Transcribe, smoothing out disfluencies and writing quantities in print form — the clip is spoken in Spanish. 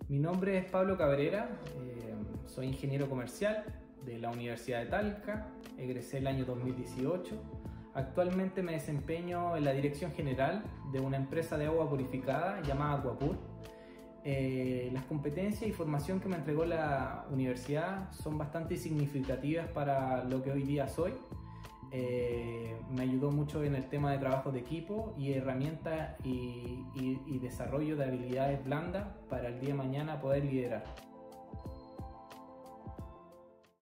Mi nombre es Pablo Cabrera, soy ingeniero comercial de la Universidad de Talca, egresé el año 2018. Actualmente me desempeño en la dirección general de una empresa de agua purificada llamada Aquapur. Las competencias y formación que me entregó la universidad son bastante significativas para lo que hoy día soy. Me ayudó mucho en el tema de trabajo de equipo y herramientas y desarrollo de habilidades blandas para el día de mañana poder liderar.